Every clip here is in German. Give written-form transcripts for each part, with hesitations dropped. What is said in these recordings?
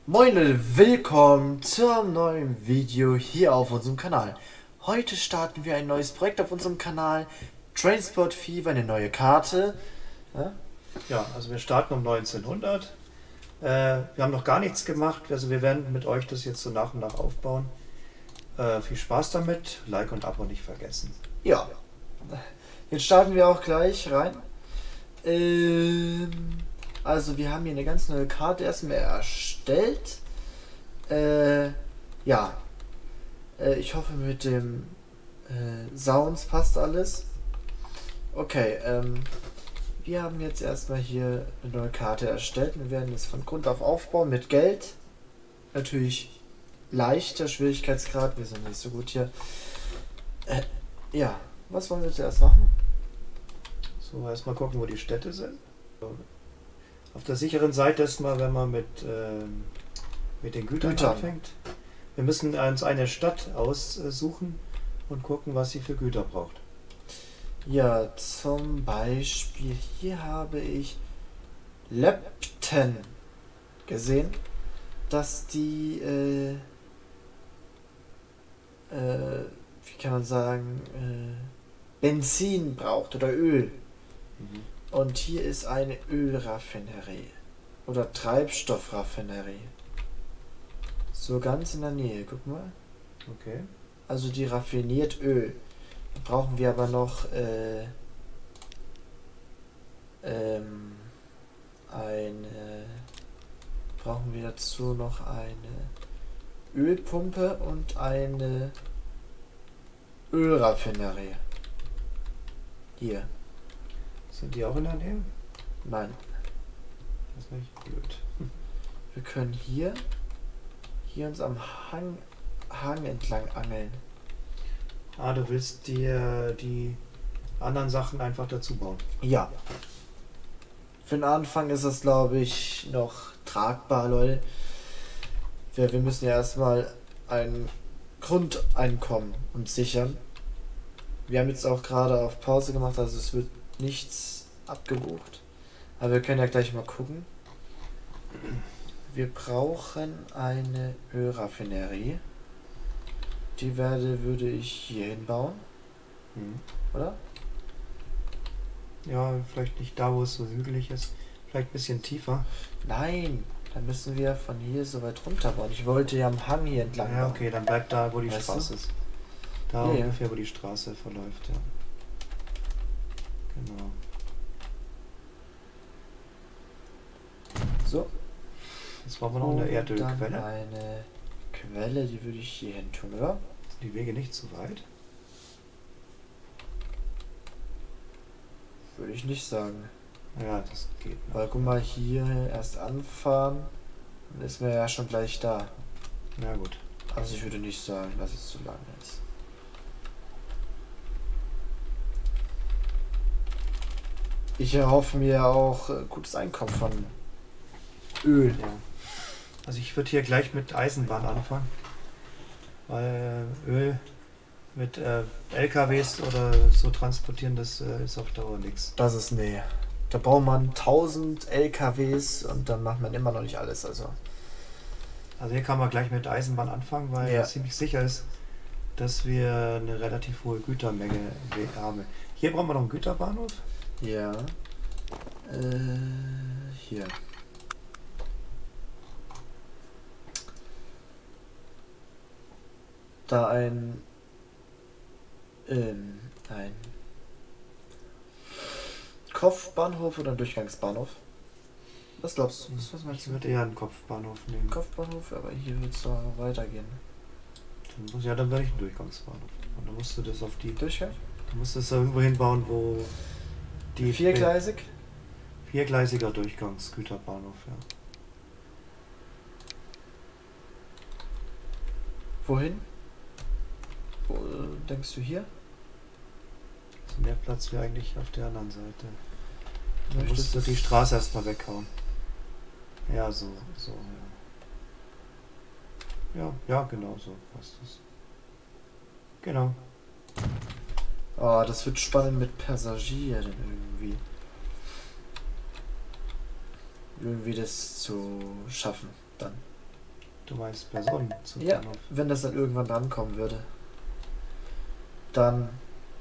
Moin Leute, willkommen zum neuen Video hier auf unserem Kanal. Heute starten wir ein neues Projekt auf unserem Kanal. Transport Fever, eine neue Karte. Ja, also wir starten um 1900. Wir haben noch gar nichts gemacht, also wir werden mit euch das jetzt so nach und nach aufbauen. Viel Spaß damit, Like und Abo nicht vergessen. Ja, jetzt starten wir auch gleich rein. Also wir haben hier eine ganz neue Karte erstmal erstellt. Ja, ich hoffe mit dem Sounds passt alles. Okay, wir haben jetzt erstmal hier eine neue Karte erstellt. Wir werden es von Grund auf aufbauen mit Geld. Natürlich leichter Schwierigkeitsgrad, wir sind nicht so gut hier. Ja, was wollen wir zuerst machen? So, erstmal gucken, wo die Städte sind. Auf der sicheren Seite erstmal, wenn man mit den Gütern anfängt. Wir müssen uns eine Stadt aussuchen und gucken, was sie für Güter braucht. Ja, zum Beispiel hier habe ich Lepten gesehen, dass die, wie kann man sagen, Benzin braucht oder Öl. Und hier ist eine Ölraffinerie oder Treibstoffraffinerie. So ganz in der Nähe, guck mal. Okay. Also die raffiniert Öl. Da brauchen wir aber noch brauchen wir dazu noch eine Ölpumpe und eine Ölraffinerie. Hier. Sind die auch in der Nähe? Nein. Das ist nicht blöd. Wir können hier uns am Hang entlang angeln. Ah, du willst dir die anderen Sachen einfach dazu bauen? Ja. Für den Anfang ist das, glaube ich, noch tragbar, Leute. Wir müssen ja erstmal ein Grundeinkommen uns sichern. Wir haben jetzt auch gerade auf Pause gemacht, also es wird nichts abgebucht. Aber wir können ja gleich mal gucken. Wir brauchen eine Ölraffinerie. Die würde ich hier hinbauen. Oder? Ja, vielleicht nicht da, wo es so hügelig ist. Vielleicht ein bisschen tiefer. Nein, dann müssen wir von hier so weit runter bauen. Ich wollte ja am Hang hier entlang bauen. Ja, okay, dann bleibt da, wo die Straße ist. Da ja, ungefähr, wo die Straße verläuft, ja. Genau. So. Jetzt brauchen wir noch eine Erdölquelle. Dann eine Quelle, die würde ich hier hin tun, oder? Sind die Wege nicht zu weit? Würde ich nicht sagen. Ja, das geht noch. Weil guck mal, hier erst anfahren, dann ist man ja schon gleich da. Na gut. Also ich würde nicht sagen, dass es zu lang ist. Ich erhoffe mir auch gutes Einkommen von Öl. Ja. Also ich würde hier gleich mit Eisenbahn anfangen. Weil Öl mit LKWs oder so transportieren, das ist auf Dauer nichts. Das ist nee. Da braucht man 1000 LKWs und dann macht man immer noch nicht alles. Also hier kann man gleich mit Eisenbahn anfangen, weil ziemlich sicher ist, dass wir eine relativ hohe Gütermenge haben. Hier brauchen wir noch einen Güterbahnhof. Ja. Hier. Da ein Kopfbahnhof oder ein Durchgangsbahnhof? Was glaubst du? Was meinst Ich du? würde eher einen Kopfbahnhof nehmen. Kopfbahnhof, aber hier wird es doch weitergehen. Dann wäre ich ein Durchgangsbahnhof. Und dann musst du das auf die... Durchgang? Du musst es irgendwo hinbauen, wo die... Viergleisig? Viergleisiger Durchgangsgüterbahnhof, ja. Wohin? Wo denkst du hier? Also mehr Platz wäre eigentlich auf der anderen Seite. Du Möchtest musst die Straße erstmal weghauen. Ja, so, ja. Ja, genau, so passt es. Genau. Oh, das wird spannend mit Passagieren irgendwie. Irgendwie das zu schaffen dann. Du meinst Personen zu Ja, wenn das dann irgendwann rankommen würde. Dann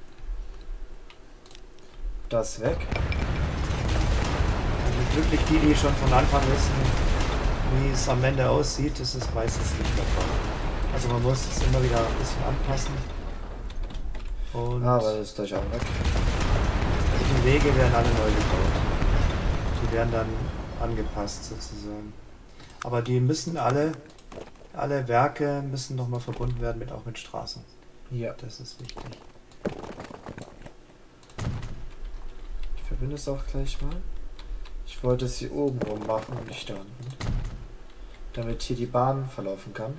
das weg. Also glücklich die schon von Anfang wissen, wie es am Ende aussieht, das ist meistens nicht der Fall. Also man muss es immer wieder ein bisschen anpassen. Und aber das ist gleich auch weg. also die Wege werden alle neu gebaut. Die werden dann angepasst sozusagen. Aber die müssen alle Werke müssen nochmal verbunden werden auch mit Straßen. Ja. Das ist wichtig. Ich verbinde es auch gleich mal. Ich wollte es hier oben rum machen und nicht da unten. Damit hier die Bahn verlaufen kann.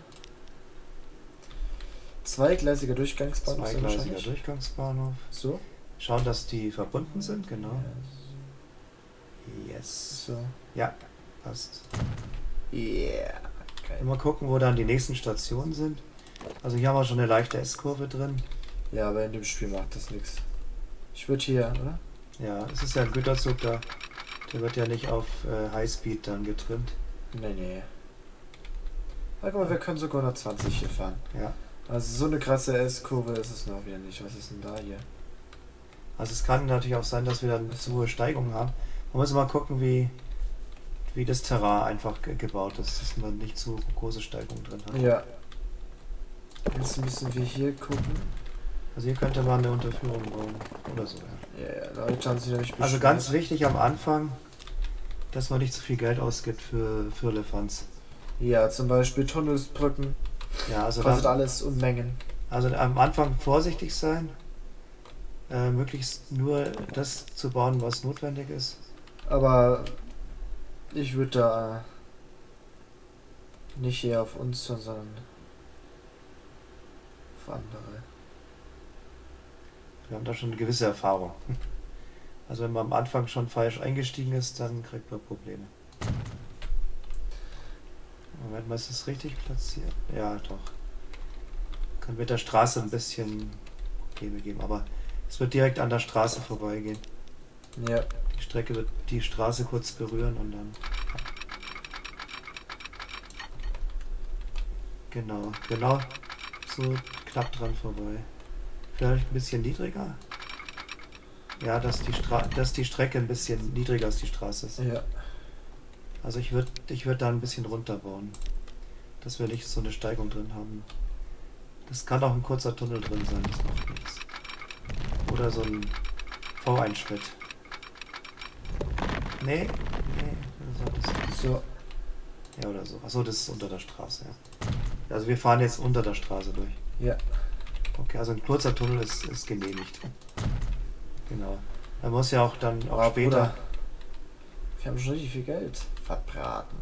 Zweigleisiger Durchgangsbahnhof. Zweigleisiger Durchgangsbahnhof. So. Schauen, dass die verbunden sind, genau. Ja, Yes. so. Ja, passt. Yeah. Okay. Immer gucken, wo dann die nächsten Stationen sind. Also hier haben wir schon eine leichte S-Kurve drin. Ja, aber in dem Spiel macht das nichts. Ich würde hier, oder? Ja, es ist ja ein Güterzug da. Der wird ja nicht auf Highspeed dann getrimmt. Nee. Aber guck mal, wir können sogar 120 hier fahren. Ja. Also so eine krasse S-Kurve ist es noch wieder nicht. Was ist denn da hier? Also es kann natürlich auch sein, dass wir dann zu hohe Steigungen haben. Man muss mal gucken, wie das Terrain einfach gebaut ist, dass man nicht zu große Steigungen drin hat. Ja. Jetzt müssen wir hier gucken. Also hier könnte man eine Unterführung bauen oder so, ja. Ja, Leute haben sich nämlich beschwert. Also ganz wichtig am Anfang, dass man nicht zu viel Geld ausgibt für Firlefanz. Ja, zum Beispiel Tunnelsbrücken. Ja, also Kostet alles Unmengen. Also am Anfang vorsichtig sein, möglichst nur das zu bauen, was notwendig ist. Aber ich würde da nicht eher auf uns, sondern auf andere. Wir haben da schon eine gewisse Erfahrung. Also wenn man am Anfang schon falsch eingestiegen ist, dann kriegt man Probleme. Moment mal, ist das richtig platziert? Ja, doch. Kann mit der Straße ein bisschen Probleme geben, aber es wird direkt an der Straße vorbeigehen. Ja. Die Strecke wird die Straße kurz berühren und dann... Genau. So knapp dran vorbei. Vielleicht ein bisschen niedriger? Ja, dass die Strecke ein bisschen niedriger als die Straße ist. Ja. Also ich würd da ein bisschen runterbauen. Dass wir nicht so eine Steigung drin haben. Das kann auch ein kurzer Tunnel drin sein, das macht nichts. Oder so ein V1-Schritt. Nee. So. Ja, oder so. Achso, das ist unter der Straße, ja. Also wir fahren jetzt unter der Straße durch. Ja. Okay, also ein kurzer Tunnel ist genehmigt. Genau. Er muss ja auch dann auch später... Bruder, wir haben schon richtig viel Geld verbraten.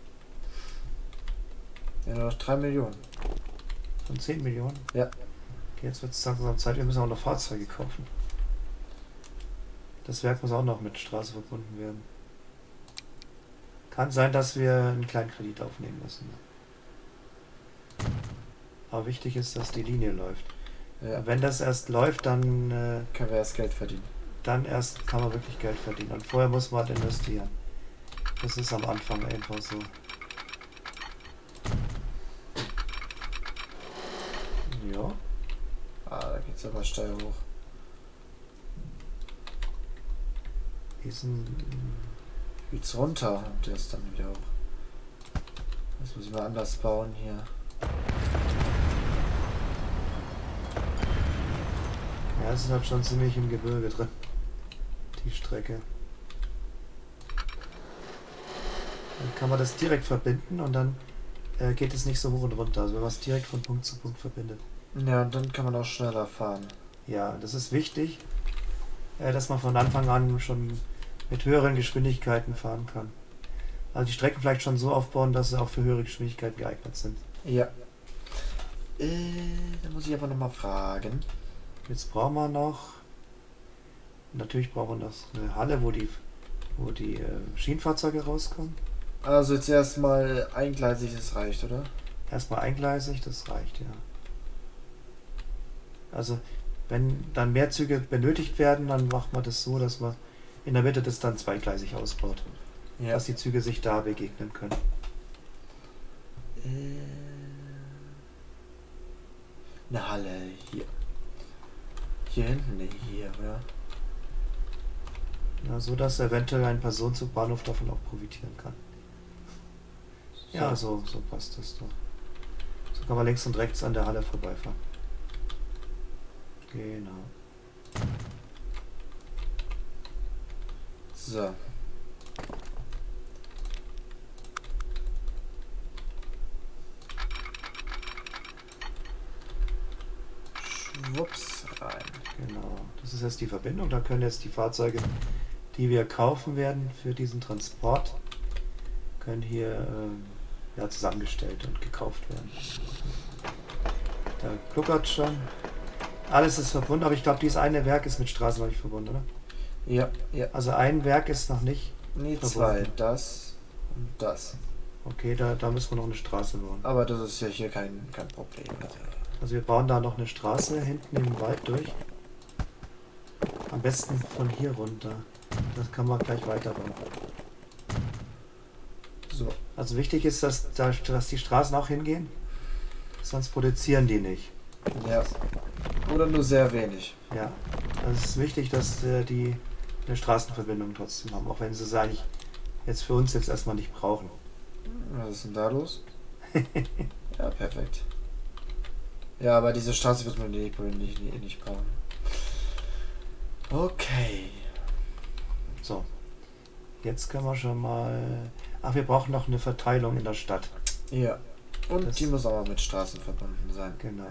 Ja, nur noch 3 Millionen. Von 10 Millionen? Ja. Okay, jetzt wird es langsam Zeit, wir müssen auch noch Fahrzeuge kaufen. Das Werk muss auch noch mit Straße verbunden werden. Kann sein, dass wir einen kleinen Kredit aufnehmen müssen. Aber wichtig ist, dass die Linie läuft. Ja. Wenn das erst läuft, dann können wir erst Geld verdienen. Dann erst kann man wirklich Geld verdienen. Und vorher muss man halt investieren. Das ist am Anfang einfach so. Ja. Da geht's aber steil hoch. Geht's runter und der ist dann wieder hoch. Das muss ich mal anders bauen hier. Ja, es ist halt schon ziemlich im Gebirge drin. Die Strecke. Dann kann man das direkt verbinden und dann geht es nicht so hoch und runter. Also wenn man es direkt von Punkt zu Punkt verbindet. Ja, und dann kann man auch schneller fahren. Ja, das ist wichtig, dass man von Anfang an schon mit höheren Geschwindigkeiten fahren kann. Also die Strecken vielleicht schon so aufbauen, dass sie auch für höhere Geschwindigkeiten geeignet sind. Ja. Da muss ich aber nochmal fragen. Jetzt brauchen wir noch... Natürlich brauchen wir noch eine Halle, wo die Schienenfahrzeuge rauskommen. Also jetzt erstmal eingleisig, das reicht, oder? Erstmal eingleisig, das reicht, ja. Also wenn dann mehr Züge benötigt werden, dann macht man das so, dass man in der Mitte das dann zweigleisig ausbaut. Ja. Dass die Züge sich da begegnen können. Eine Halle hier. Hier hinten, nee, hier, ja. Ja, so dass eventuell ein Personenzugbahnhof davon auch profitieren kann. So. Ja, so passt das doch. So kann man links und rechts an der Halle vorbeifahren. Genau. So. Schwupps rein. Genau. Das ist jetzt die Verbindung. Da können jetzt die Fahrzeuge, die wir kaufen werden für diesen Transport, können hier ja, zusammengestellt und gekauft werden. Da gluckert schon. Alles ist verbunden, aber ich glaube, dieses eine Werk ist mit Straßen noch nicht verbunden, oder? Ja, ja. Also ein Werk ist noch nicht Nee, verbunden. zwei. Das und das. Okay, da müssen wir noch eine Straße bauen. Aber das ist ja hier kein Problem. Also wir bauen da noch eine Straße hinten im Wald durch. Am besten von hier runter. Das kann man gleich weiterbauen. So. Also wichtig ist, dass die Straßen auch hingehen. Sonst produzieren die nicht. Ja. Oder nur sehr wenig. Ja. Also es ist wichtig, dass die eine Straßenverbindung trotzdem haben. Auch wenn sie es eigentlich jetzt für uns jetzt erstmal nicht brauchen. Was ist denn da los? Ja, perfekt. Ja, aber diese Straße wird man nicht brauchen. Okay. So. Jetzt können wir schon mal... Ach, wir brauchen noch eine Verteilung in der Stadt. Ja. Und Das- die muss auch mit Straßen verbunden sein. Genau.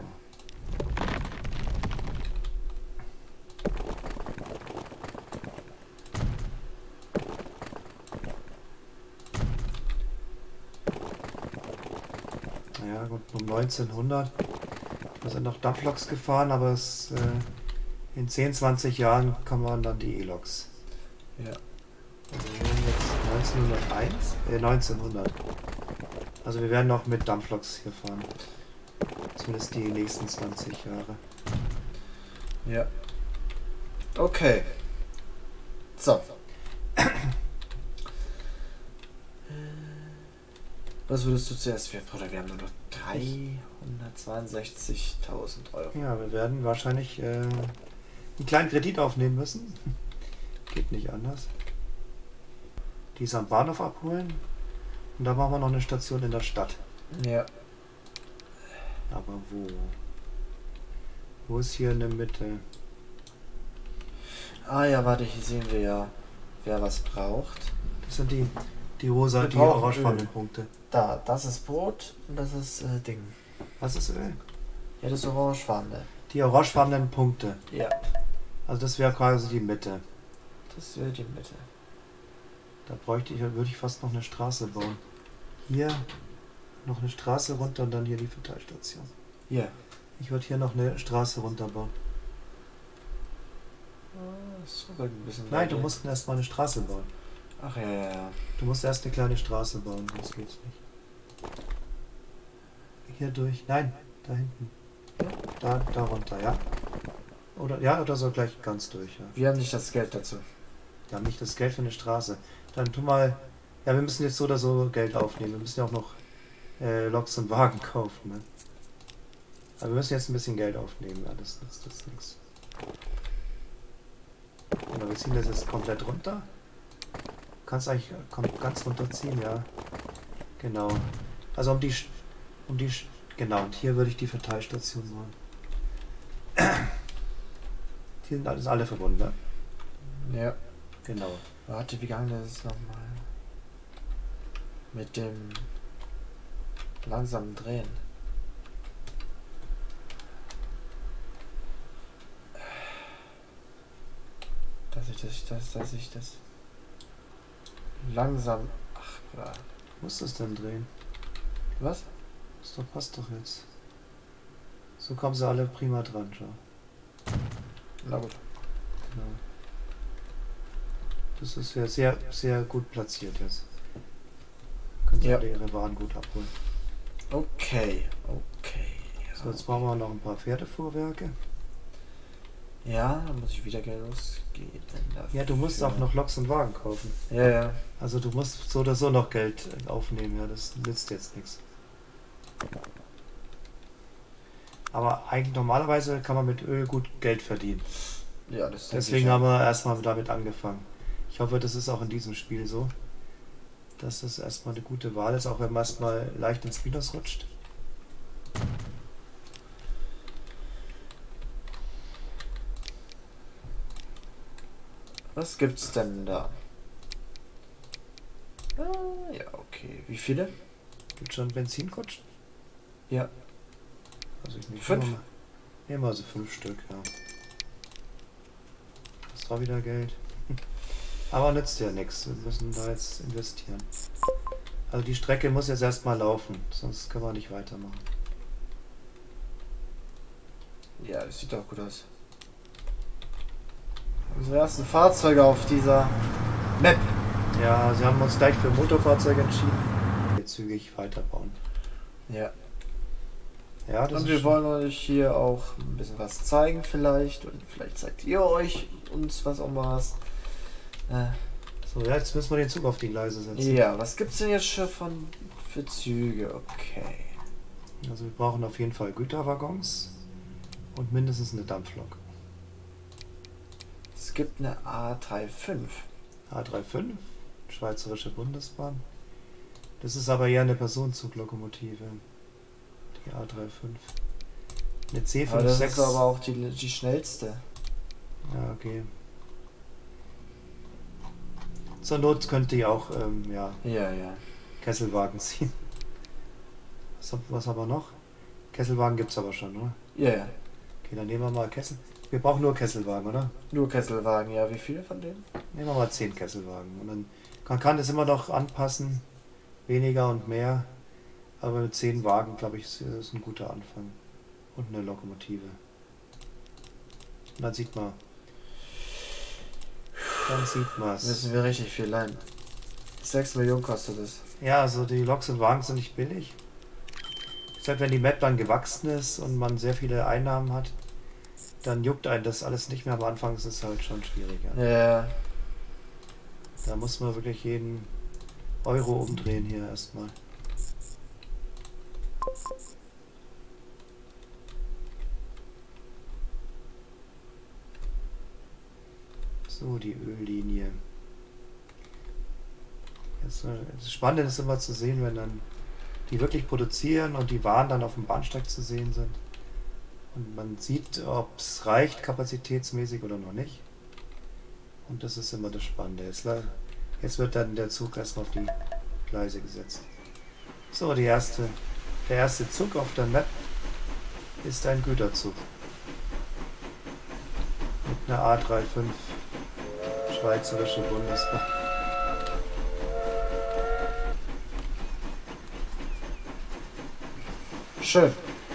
Ja gut, um 1900 da sind noch Dampfloks gefahren, aber in 10, 20 Jahren kommen dann die E-Loks. Ja. Also wir haben jetzt 1900. Also wir werden noch mit Dampfloks hier fahren. Zumindest die nächsten 20 Jahre. Ja. Okay. So. Was würdest du zuerst für? Oder wir haben nur noch 362.000 Euro. Ja, wir werden wahrscheinlich einen kleinen Kredit aufnehmen müssen. Geht nicht anders. Die ist am Bahnhof abholen. Und dann machen wir noch eine Station in der Stadt. Ja. Aber wo? Wo ist hier in der Mitte? Ah ja, warte, hier sehen wir ja, wer was braucht. Das sind die rosa, Wir die brauchen orangefarbenen Öl. Punkte. Da, das ist Brot und das ist Ding. Was ist Öl? Ja, das ist orangefarbene. Die orangefarbenen Punkte. Ja. Also das wäre quasi die Mitte. Das wäre die Mitte. Da würde ich fast noch eine Straße bauen. Hier noch eine Straße runter und dann hier die Verteilstation. Hier. Ich würde hier noch eine Straße runterbauen. Das ist ein bisschen Nein, du weiter. musst erst mal eine Straße bauen. Ach ja, ja, ja. Du musst erst eine kleine Straße bauen, sonst geht's nicht. Hier durch. Nein, da hinten. Da runter, ja. Oder so gleich ganz durch, ja. Wir haben nicht das Geld dazu. Wir haben nicht das Geld für eine Straße. Dann tu mal. Ja, wir müssen jetzt so oder so Geld aufnehmen. Wir müssen ja auch noch Loks und Wagen kaufen, ne? Aber wir müssen jetzt ein bisschen Geld aufnehmen, ja, das nützt das nichts. Genau, wir ziehen das jetzt komplett runter. Du kannst eigentlich ganz runterziehen, ja. Genau. Also genau, und hier würde ich die Verteilstation machen. Die sind alle verbunden, ne? Ja. Genau. Warte, wie ging das nochmal? Mit dem langsamen Drehen. Dass ich das langsam. Ach, bra. Muss das denn drehen? Was? Das passt doch jetzt. So kommen sie alle prima dran, schau. Na gut. Genau. Das ist ja sehr, sehr gut platziert jetzt. Können sie Ja. alle ihre Waren gut abholen. Okay. So, jetzt brauchen wir noch ein paar Pferdefuhrwerke. Ja, dann muss ich wieder Geld ausgeben dafür. Ja, du musst auch noch Loks und Wagen kaufen. Ja, ja. Also du musst so oder so noch Geld aufnehmen, ja, das nützt jetzt nichts. Aber eigentlich normalerweise kann man mit Öl gut Geld verdienen. Ja, das Deswegen haben wir erstmal damit angefangen. Ich hoffe, das ist auch in diesem Spiel so, dass das erstmal eine gute Wahl ist, auch wenn man erstmal leicht ins Minus rutscht. Was gibt's denn da? Ah, ja, okay. Wie viele? Gibt schon Benzinkutschen? Ja. Also ich nicht. 5? Immer so 5 Stück, ja. Das war wieder Geld. Aber nützt ja nichts. Wir müssen da jetzt investieren. Also die Strecke muss jetzt erstmal laufen, sonst können wir nicht weitermachen. Ja, das sieht doch gut aus. Unsere ersten Fahrzeuge auf dieser Map. Ja, sie haben uns gleich für Motorfahrzeuge entschieden. Wir zügig weiterbauen. Ja. Ja, das Und ist wir schon. wollen euch hier auch ein bisschen was zeigen vielleicht. Und vielleicht zeigt ihr euch uns was auch mal was. So, ja, jetzt müssen wir den Zug auf die Gleise setzen. Ja, was gibt's denn jetzt schon für Züge? Okay. Also wir brauchen auf jeden Fall Güterwaggons und mindestens eine Dampflok. Es gibt eine A35. A35, Schweizerische Bundesbahn. Das ist aber eher eine Personenzuglokomotive. Die A35. Eine C56. Aber das ist aber auch die schnellste. Ja, okay. Zur Not könnte ich auch ja, Ja, ja. Kesselwagen ziehen. Was haben wir noch? Kesselwagen gibt es aber schon, oder? Ja, ja. Okay, dann nehmen wir mal Kessel. Wir brauchen nur Kesselwagen, oder? Nur Kesselwagen, ja. Wie viele von denen? Nehmen wir mal 10 Kesselwagen. Und dann man kann das immer noch anpassen. Weniger und mehr. Aber mit 10 Wagen, glaube ich, ist ein guter Anfang. Und eine Lokomotive. Und dann sieht man. Dann sieht man es. Müssen wir richtig viel leihen. 6 Millionen kostet es. Ja, also die Loks und Wagen sind nicht billig. Deshalb, wenn die Map dann gewachsen ist und man sehr viele Einnahmen hat, dann juckt einen das alles nicht mehr. Am Anfang ist es halt schon schwieriger. Ja. Da muss man wirklich jeden Euro umdrehen hier erstmal. So, die Öllinie. Das Spannende ist immer zu sehen, wenn dann die wirklich produzieren und die Waren dann auf dem Bahnsteig zu sehen sind. Und man sieht, ob es reicht kapazitätsmäßig oder noch nicht. Und das ist immer das Spannende. Jetzt wird dann der Zug erstmal auf die Gleise gesetzt. So, der erste Zug auf der Map ist ein Güterzug. Mit einer A35 Schweizerische Bundesbahn. Schön.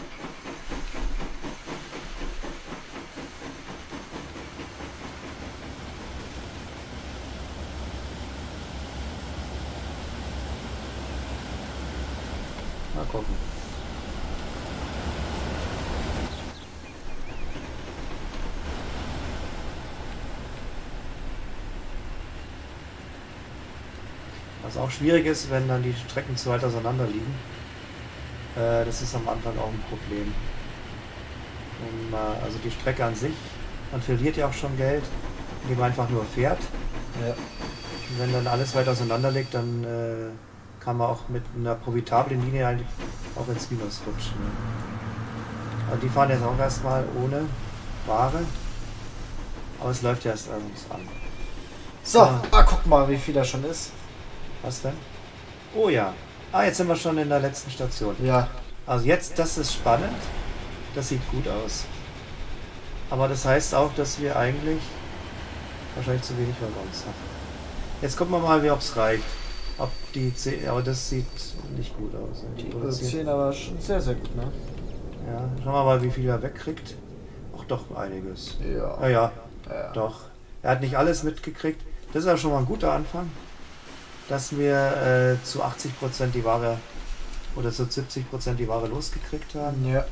Mal gucken. Was auch schwierig ist, wenn dann die Strecken zu weit auseinander liegen. Das ist am Anfang auch ein Problem. Also die Strecke an sich, man verliert ja auch schon Geld, indem man einfach nur fährt. Ja. Und wenn dann alles weit auseinander liegt, dann kann man auch mit einer profitablen Linie eigentlich auch ins Minus rutschen. Also die fahren jetzt auch erstmal ohne Ware, aber es läuft ja erst an. So, guck mal, wie viel da schon ist. Was denn? Oh ja. Jetzt sind wir schon in der letzten Station. Ja. Also jetzt, das ist spannend. Das sieht gut aus. Aber das heißt auch, dass wir eigentlich wahrscheinlich zu wenig Waggons haben. Jetzt gucken wir mal, ob es reicht. Aber das sieht nicht gut aus. Die produzieren aber schon sehr, sehr gut, ne? Ja, schauen wir mal, wie viel er wegkriegt. Ach doch, einiges. Ja. Ja, doch. Er hat nicht alles mitgekriegt. Das ist ja schon mal ein guter Anfang. Dass wir zu 80% die Ware oder zu 70% die Ware losgekriegt haben. Ja.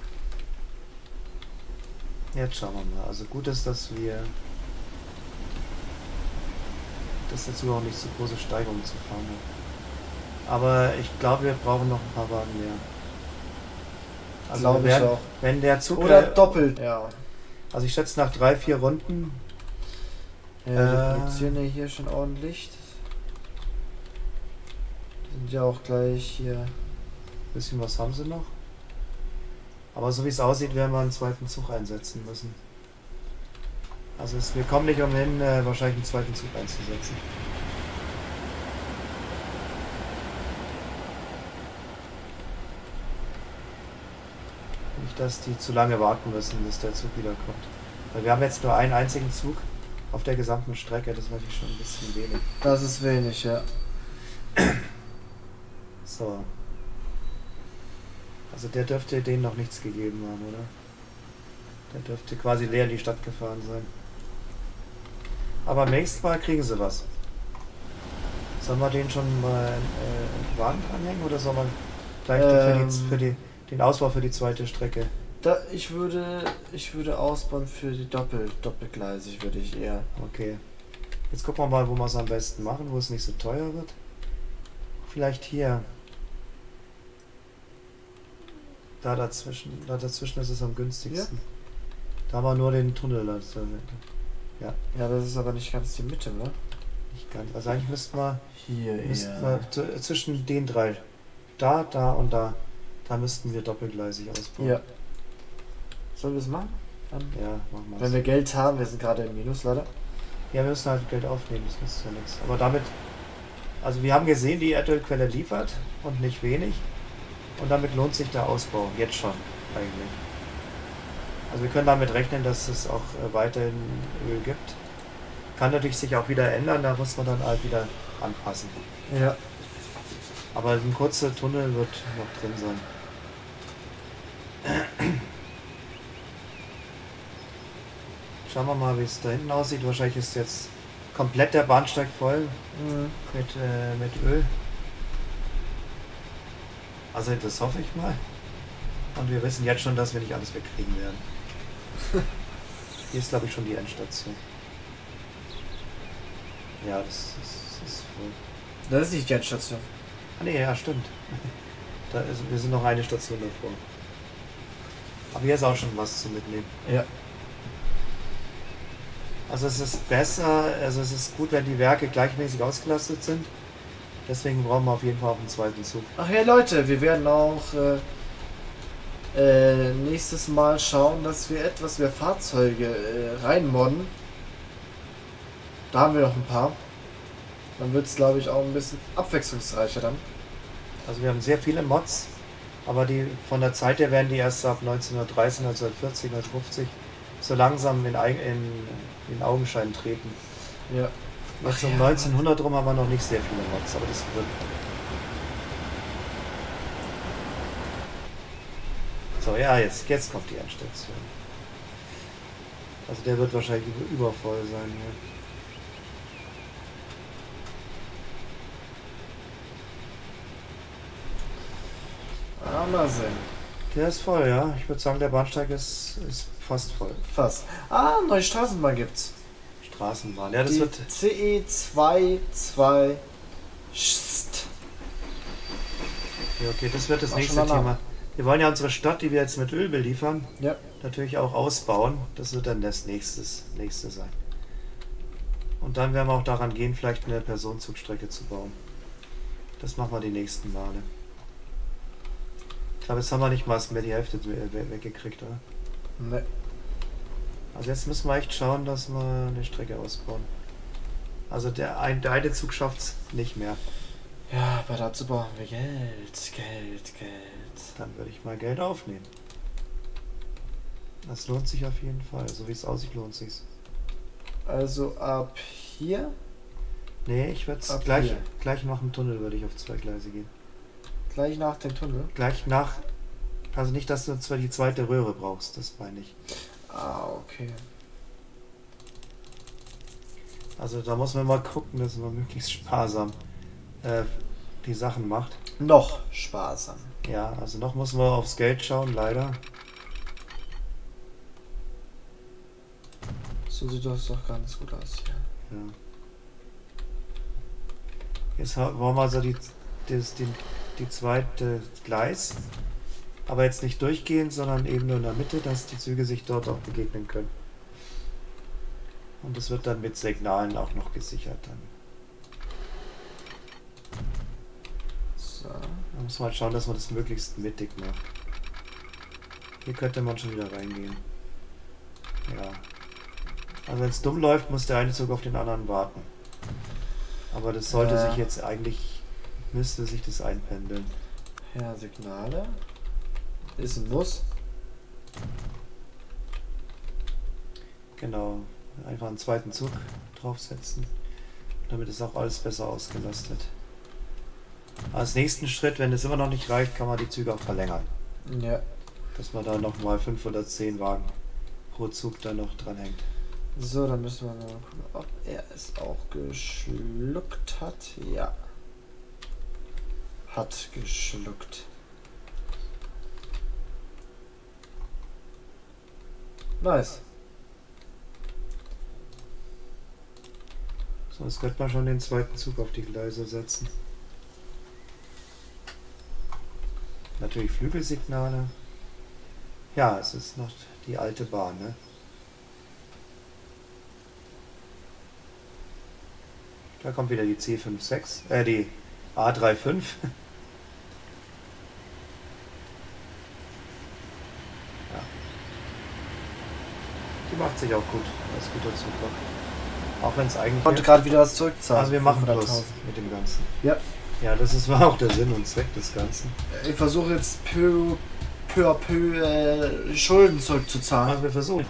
Jetzt schauen wir mal. Also gut ist, dass dazu auch nicht so große Steigerungen zu fahren haben. Aber ich glaube, wir brauchen noch ein paar Wagen mehr. Also Glaube ich auch. wenn der Zug... Oder doppelt, ja. Also ich schätze nach 3-4 Runden... Ja, die produzieren ja hier schon ordentlich. Die sind ja auch gleich hier. Bisschen was haben sie noch. Aber so wie es aussieht, werden wir einen zweiten Zug einsetzen müssen. Also wir kommen nicht umhin, wahrscheinlich einen zweiten Zug einzusetzen. Nicht, dass die zu lange warten müssen, bis der Zug wiederkommt. Weil wir haben jetzt nur einen einzigen Zug auf der gesamten Strecke, das ist natürlich schon ein bisschen wenig. Das ist wenig, ja. So. Also der dürfte denen noch nichts gegeben haben, oder? Der dürfte quasi leer in die Stadt gefahren sein. Aber am nächsten Mal kriegen sie was. Sollen wir den schon mal einen Wagen anhängen oder soll man gleich den Ausbau für die zweite Strecke? Ich würde ausbauen für die doppelgleisig, würde ich eher. Okay. Jetzt gucken wir mal, wo wir es am besten machen, wo es nicht so teuer wird. Vielleicht hier. Da dazwischen ist es am günstigsten. Ja? Da haben wir nur den Tunnel. Ja. Ja, das ist aber nicht ganz die Mitte, ne? Nicht ganz. Also eigentlich müssten wir hier zwischen den drei. Da und da. Da müssten wir doppelgleisig ausbauen. Ja. Sollen wir es machen? Ja, machen wir es. Wenn wir Geld haben, wir sind gerade im Minus leider. Ja, wir müssen halt Geld aufnehmen, das nützt ja nichts. Aber damit, also wir haben gesehen, die Erdölquelle liefert und nicht wenig. Und damit lohnt sich der Ausbau, jetzt schon eigentlich. Also wir können damit rechnen, dass es auch weiterhin Öl gibt. Kann natürlich sich auch wieder ändern, da muss man dann halt wieder anpassen. Ja. Aber ein kurzer Tunnel wird noch drin sein. Schauen wir mal, wie es da hinten aussieht. Wahrscheinlich ist jetzt komplett der Bahnsteig voll mit Öl. Also das hoffe ich mal. Und wir wissen jetzt schon, dass wir nicht alles wegkriegen werden. Hier ist, glaube ich, schon die Endstation. Ja, das ist voll. Das ist nicht die Endstation. Ah ne, ja, stimmt. Wir sind noch eine Station davor. Aber hier ist auch schon was zu mitnehmen. Ja. Also es ist besser, also es ist gut, wenn die Werke gleichmäßig ausgelastet sind. Deswegen brauchen wir auf jeden Fall auch einen zweiten Zug. Ach ja, Leute, wir werden auch nächstes Mal schauen, dass wir etwas mehr Fahrzeuge reinmodden. Da haben wir noch ein paar. Dann wird es, glaube ich, auch ein bisschen abwechslungsreicher dann. Also wir haben sehr viele Mods, aber die von der Zeit her werden die erst ab 1930, 1940, 1950 so langsam in Augenschein treten. Ja. Jetzt um 1900 rum haben wir noch nicht sehr viele Mods, aber das wird. So, ja, jetzt kommt die Endstation. Also der wird wahrscheinlich übervoll sein hier. Mal sehen. Der ist voll, ja. Ich würde sagen, der Bahnsteig ist fast voll. Fast. Neue Straßenbahn gibt's. Straßenbahn, ja, das die wird. CE22 Ja, okay, das wird das nächste Thema. Wir wollen ja unsere Stadt, die wir jetzt mit Öl beliefern, natürlich auch ausbauen. Das wird dann das nächste sein. Und dann werden wir auch daran gehen, vielleicht eine Personenzugstrecke zu bauen. Das machen wir die nächsten Male. Ich glaube, jetzt haben wir nicht mal mehr die Hälfte weggekriegt, oder? Ne. Also jetzt müssen wir echt schauen, dass wir eine Strecke ausbauen. Also der eine Zug schafft es nicht mehr. Ja, aber dazu brauchen wir Geld. Dann würde ich mal Geld aufnehmen. Das lohnt sich auf jeden Fall. So wie es aussieht, lohnt sich. Also ab hier? Nee, ich würde es gleich nach dem Tunnel würde ich auf 2 Gleise gehen. Gleich nach dem Tunnel? Gleich nach. Also nicht, dass du zwar die zweite Röhre brauchst, das meine ich. Okay. Also da muss man mal gucken, dass man möglichst sparsam die Sachen macht. Noch sparsam. Ja, also noch muss man aufs Geld schauen, leider. So sieht das doch ganz gut aus hier. Ja. Jetzt wollen wir also die zweite Gleis. Aber jetzt nicht durchgehend, sondern eben nur in der Mitte, dass die Züge sich dort auch begegnen können. Und das wird dann mit Signalen auch noch gesichert dann. So. Da muss man halt schauen, dass man das möglichst mittig macht. Hier könnte man schon wieder reingehen. Ja. Also wenn es dumm läuft, muss der eine Zug auf den anderen warten. Aber das sollte sich jetzt eigentlich, müsste sich das einpendeln. Ja, Signale. Ist ein Bus. Genau. Einfach einen zweiten Zug draufsetzen. Damit ist auch alles besser ausgelastet. Als nächsten Schritt, wenn es immer noch nicht reicht, kann man die Züge auch verlängern. Ja. Dass man da nochmal 5 oder 10 Wagen pro Zug dann noch dran hängt. So, dann müssen wir mal gucken, ob er es auch geschluckt hat. Ja. Hat geschluckt. Nice. So, jetzt könnte man schon den zweiten Zug auf die Gleise setzen. Natürlich Flügelsignale. Ja, es ist noch die alte Bahn, ne? Da kommt wieder die C56, die A35. Ja. Die macht sich auch gut als guter Zuglok. Auch wenn es eigentlich... Ich konnte gerade wieder was zurückzahlen. Also wir machen Plus mit dem Ganzen. Ja. Ja, das war auch der Sinn und Zweck des Ganzen. Ich versuche jetzt peu à peu Schulden zurückzuzahlen. Also wir versuchen.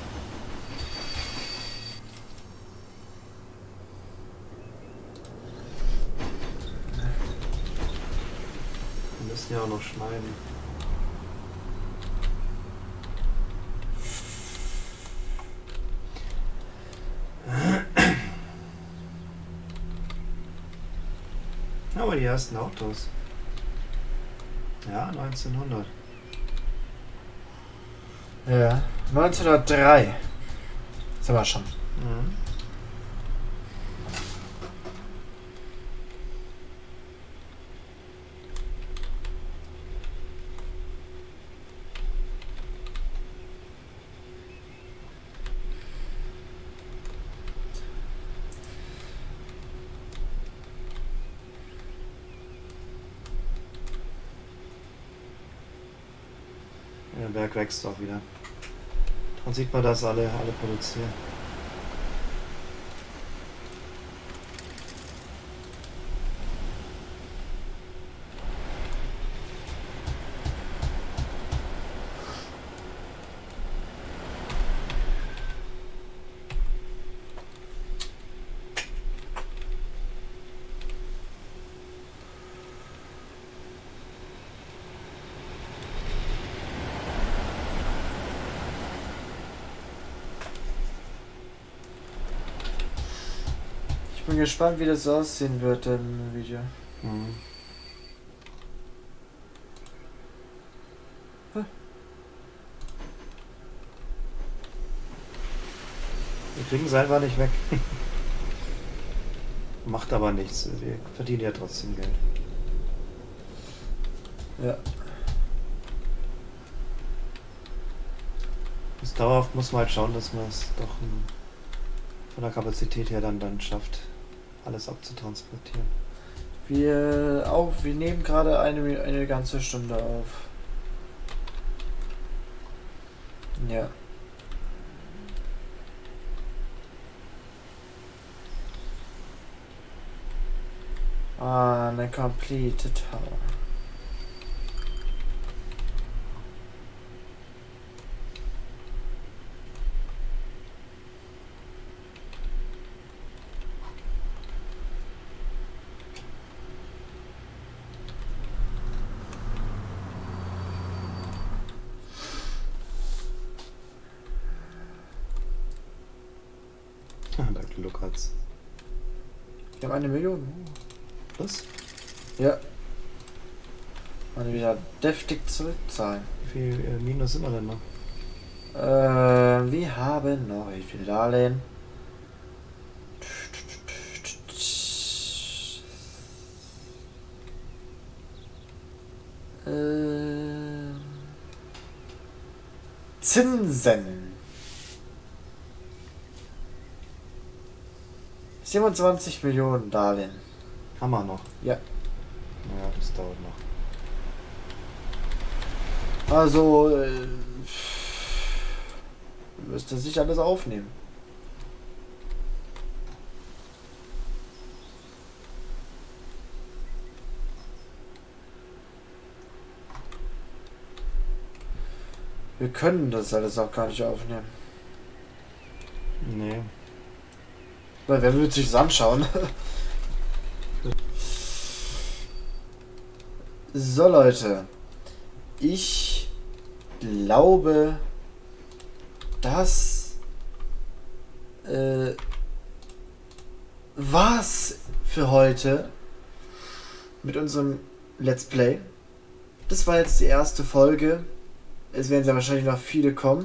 Wir müssen ja auch noch schneiden. Aber die ersten Autos. Ja, 1900. Ja. 1903. Sind wir schon. Mhm. Der Berg wächst auch wieder. Dann sieht man, dass alle produzieren. Ich bin gespannt, wie das aussehen wird im Video. Mhm. Wir kriegen es einfach nicht weg. Macht aber nichts. Wir verdienen ja trotzdem Geld. Ja. Bis dauerhaft muss man halt schauen, dass man es doch von der Kapazität her dann schafft, alles abzutransportieren. Wir nehmen gerade eine ganze Stunde auf. Ja. Ah, eine complete Tower. Da gluckert's. Wir haben 1 Million. Was? Ja. Und wieder deftig zurückzahlen. Wie viel Minus sind wir denn noch? Wir haben noch wie viele Darlehen? Zinsen. 27 Millionen Darlehen. Haben wir noch. Ja. Ja, das dauert noch. Also, müsste sich alles aufnehmen. Wir können das alles auch gar nicht aufnehmen. Nee. Weil wer will sich das anschauen? So Leute, ich glaube, das war's für heute mit unserem Let's Play. Das war jetzt die erste Folge. Es werden sehr wahrscheinlich noch viele kommen.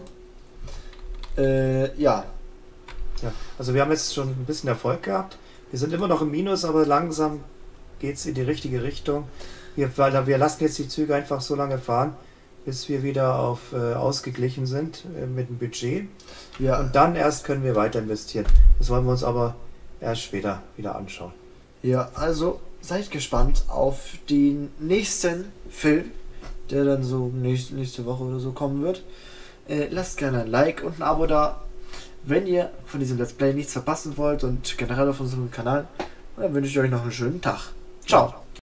Ja. Ja, also wir haben jetzt schon ein bisschen Erfolg gehabt. Wir sind immer noch im Minus, aber langsam geht es in die richtige Richtung. Wir lassen jetzt die Züge einfach so lange fahren, bis wir wieder auf ausgeglichen sind mit dem Budget. Ja. Und dann erst können wir weiter investieren. Das wollen wir uns aber erst später wieder anschauen. Ja, also seid gespannt auf den nächsten Film, der dann so nächste Woche oder so kommen wird. Lasst gerne ein Like und ein Abo da, wenn ihr von diesem Let's Play nichts verpassen wollt und generell auf unserem Kanal. Und dann wünsche ich euch noch einen schönen Tag. Ciao!